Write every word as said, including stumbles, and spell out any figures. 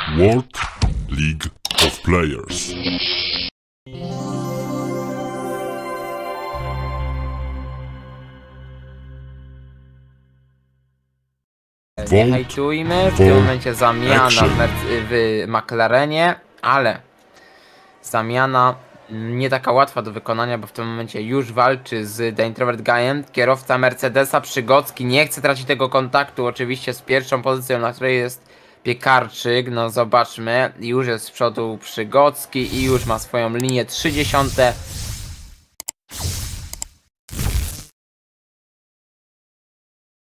World League of Players. Nie hejtujmy, w tym momencie zamiana w, w McLarenie, ale zamiana nie taka łatwa do wykonania, bo w tym momencie już walczy z The Introvert Guyem. Kierowca Mercedesa Przygocki nie chce tracić tego kontaktu oczywiście z pierwszą pozycją, na której jest Piekarczyk. No zobaczmy, już jest z przodu Przygocki i już ma swoją linię trzydziestą.